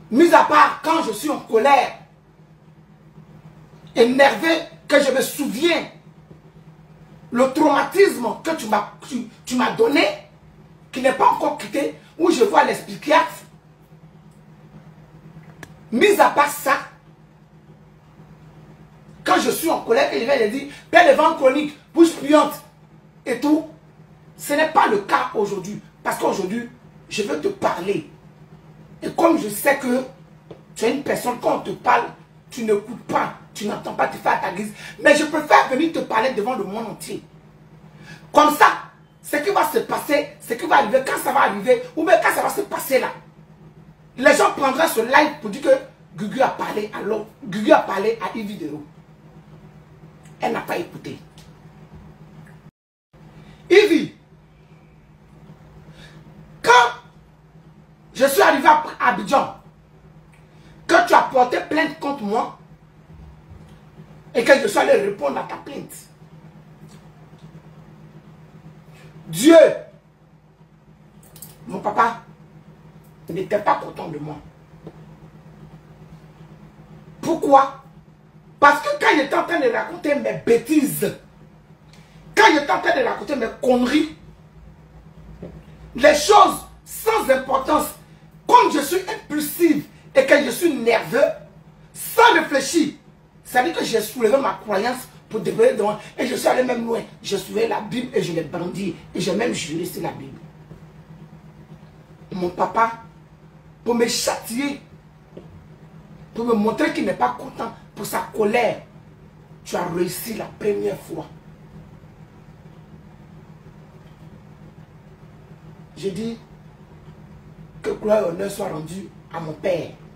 Mis à part quand je suis en colère, énervé, que je me souviens, le traumatisme que tu m'as donné, qui n'est pas encore quitté, où je vois les psychiatres. Mis à part ça, quand je suis en colère, et je vais dire, père de ventre chronique, bouche puante, et tout, ce n'est pas le cas aujourd'hui. Parce qu'aujourd'hui, je veux te parler. Et comme je sais que tu es une personne, quand on te parle, tu n'écoutes pas, tu n'entends pas, tu fais à ta guise. Mais je préfère venir te parler devant le monde entier. Comme ça, ce qui va se passer, ce qui va arriver, quand ça va arriver, ou bien quand ça va se passer là, les gens prendront ce live pour dire que Gugu a parlé à l'autre. Gugu a parlé à une vidéo. Elle n'a pas écouté. Ivy, quand je suis arrivé à Abidjan, que tu as porté plainte contre moi, et que je suis allé répondre à ta plainte, Dieu, mon papa, n'était pas content de moi. Pourquoi? Parce que quand j'étais en train de raconter mes bêtises, quand j'étais en train de raconter mes conneries, les choses sans importance, comme je suis impulsive et que je suis nerveux, sans réfléchir, ça veut dire que j'ai soulevé ma croyance pour développer devant. Et je suis allé même loin. J'ai soulevé la Bible et je l'ai brandi. Et j'ai même juré sur la Bible. Mon papa, pour me châtier, pour me montrer qu'il n'est pas content pour sa colère, tu as réussi la première fois. J'ai dit que gloire et honneur soient rendus à mon père.